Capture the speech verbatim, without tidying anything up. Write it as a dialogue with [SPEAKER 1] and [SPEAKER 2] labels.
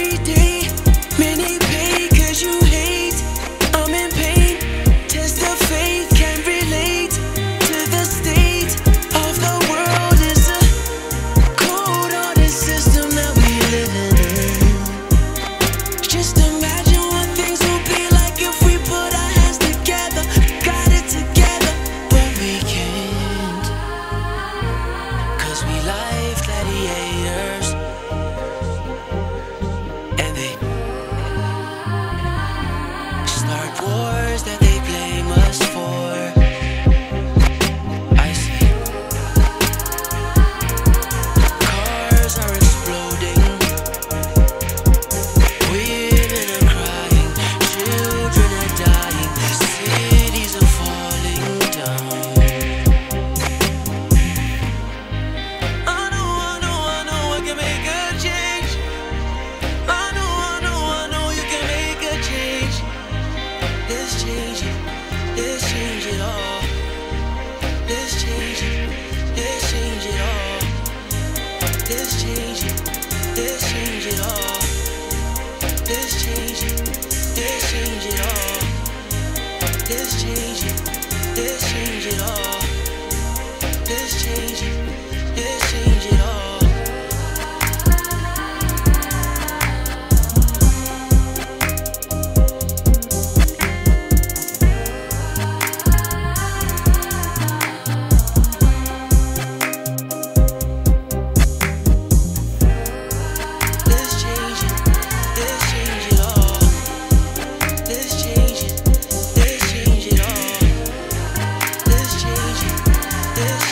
[SPEAKER 1] every day. Many pay cause you hate. I'm in pain. Test of faith, can't relate to the state of the world. Is a code on the system that we live in. Just imagine what things will be like if we put our hands together. Got it together, but we can't, cause we life gladiators. And they start wars that they blame us for. I see cars are exploding, women are crying, children are dying, cities are falling down. I know, I know, I know I can make a change. I know, I know, I know you can make a change. Let's change it, let's change it all. Let's change it, let's change it all. Let's change it, let's change it all. Let's change it, let's change it all. Let's change it, let's change it all. Let's change it, let's change it all. Let's change it, let's change it all. Let's change it, let's change it all. Let's change it, let's